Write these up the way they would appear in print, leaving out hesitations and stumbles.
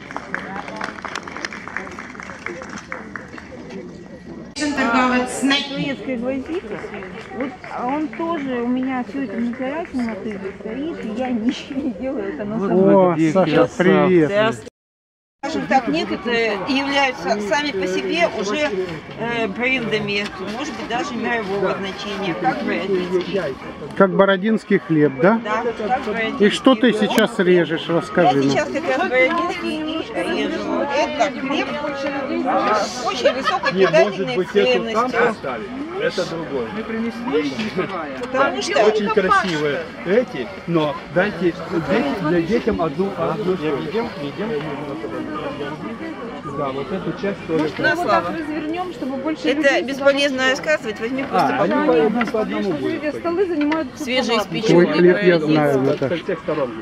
Торговец советской гвоздикой. Вот, а он тоже у меня все это на террасе на тыге стоит, и я ничего не делаю, это на самом деле. О, Саша, привет! Скажем так, некоторые являются сами по себе уже брендами, может быть, даже мирового значения, как бородинский. Как бородинский хлеб, да? Да, как бородинский. И что ты сейчас режешь, расскажи. Я сейчас как раз бородинский режу. Это хлеб с очень высокой питательной ценностью. Это другое. Мы принесли, Потому что очень красивые эти, но дайте для детям одну. Да, вот эту часть тоже. на славу. Развернем, чтобы больше Это бесполезно рассказывать, возьми просто они по одному будут. столы занимают Твой свежеиспеченный хлеб я бородинский. знаю, Со Наташа. всех сторон.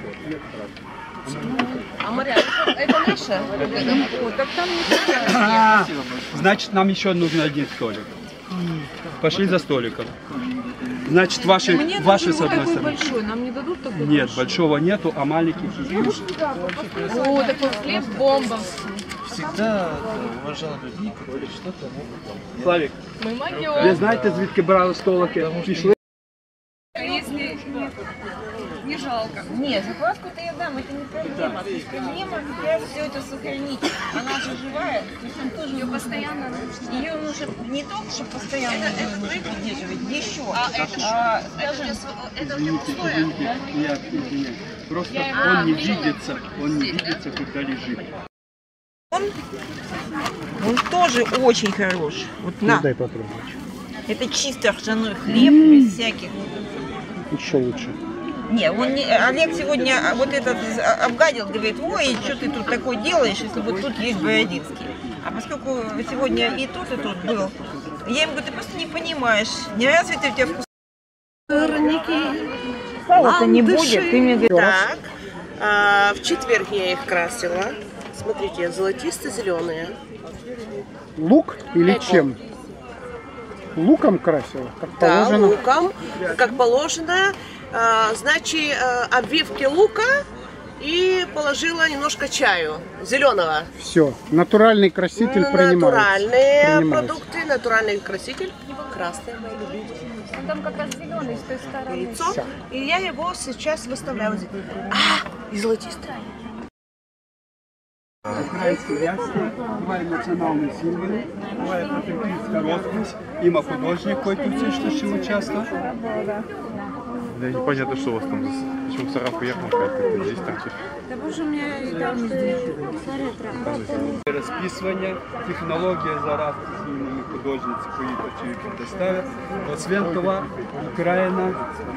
А Мария, это наша? О, так там не Значит, нам еще нужен один столик. Пошли за столиком. Значит, ваши с одной стороны. большой, нам не дадут такой? Нет, большого нету, а маленький. О, такой хлеб бомба. Всегда уважал людей, которые что-то могут. Славик, Ми ви магіо. знаєте, звідки брали столики? Пішли. Если не жалко. Нет, закваску-то я дам, это не проблема. То есть проблема как раз все это сохранить. Она же живая, то есть он тоже Ее постоянно нужно. ее нужно не только, чтобы постоянно поддерживать, еще. Это у него пустое? Я извиняюсь. Просто он не видится, когда лежит. Он тоже очень хорош. Вот на, Дай попробовать. это чисто ржаной хлеб, без всяких. Еще лучше. Не, он не, Олег сегодня вот этот обгадил, говорит, ой, что ты тут такое делаешь, если вот тут есть бородинский. А поскольку сегодня и тут был, я ему говорю, ты просто не понимаешь, не развитый у тебя вкус. Сала-то не будет, ты мне говоришь. Так, в четверг я их красила. Смотрите, золотисто-зеленые. Лук или чем? Луком красила, как Да, положено? луком, как положено. Значит, обвивки лука и положила немножко чаю зеленого. Все, натуральный краситель принимается. Натуральные продукты, натуральный краситель. Красный, мои любимые. Он там как раз зеленый с той стороны. Яйцо. И я его сейчас выставляю. И золотистое. Українські ряски, має національні символи, має патріотична розпись, има художник, який тут все ще участвує. Да, непонятно, что у вас там. Почему Сараф уехал, как-то здесь торчишь. Да боже, у меня недавно здесь. Розписування, технологія зараз сильними художниці поїдуть і предоставят. Освентова, Україна,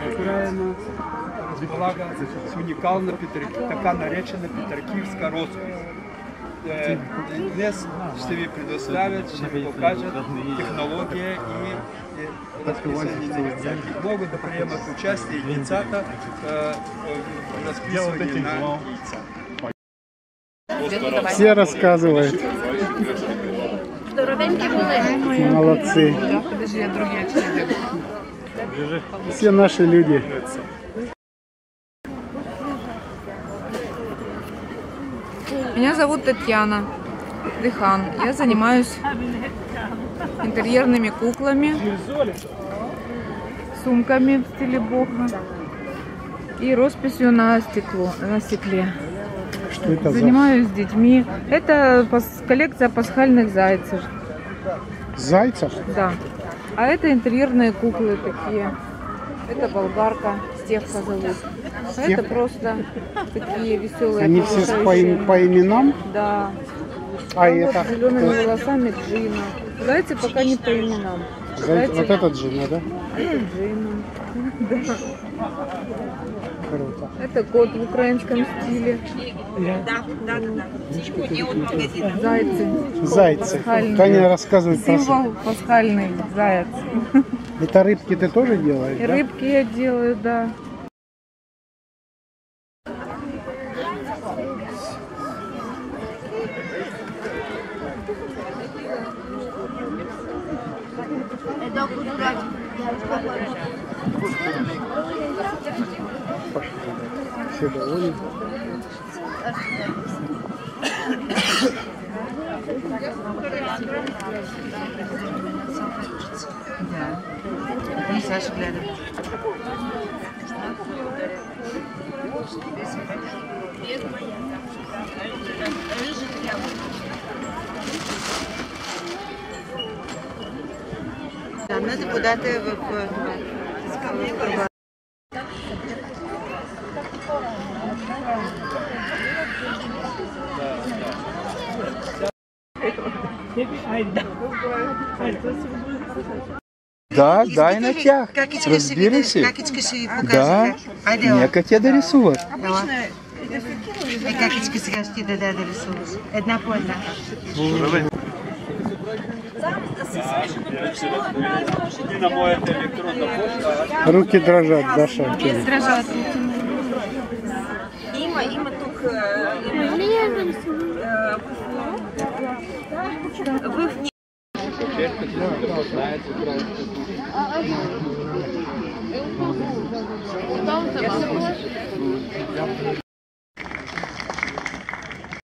Влага, унікальна, така наречена петриківська розпись. Днес собі предоставят, собі покажуть технології і розписані. Можуть приймати участь і дівчата в розписуванні на яйця. Все рассказывают. Молодцы. Все наши люди. Меня зовут Татьяна Дыхан. Я занимаюсь интерьерными куклами, сумками в стиле боха и росписью на стекле. Что это Занимаюсь с детьми. Это коллекция пасхальных зайцев. Зайцев? Да. А это интерьерные куклы такие. Это болгарка, Стевка зовут. А это просто такие веселые. Они все по именам? Да. А это? С зелеными волосами Джина. Зайцы пока не по именам. Вот этот Джина, да? Это Джина. Да. Круто. Это кот в украинском стиле. Да. Сегодня он магазин. Зайцы. Зайцы. Пасхальные. Таня рассказывает про... Символ пасхальный заяц. Это рыбки ты тоже делаешь, И да? рыбки я делаю, да. Все довольны. Да. И Саша глядом. Да, надо куда-то в Да, дай натяг. Разберися. Какичка себе Да, некотя дорисувати. Какичка сега ще да рисуваш. Една по една. Руки дрожат, Даша. Дрожат. Има тук... в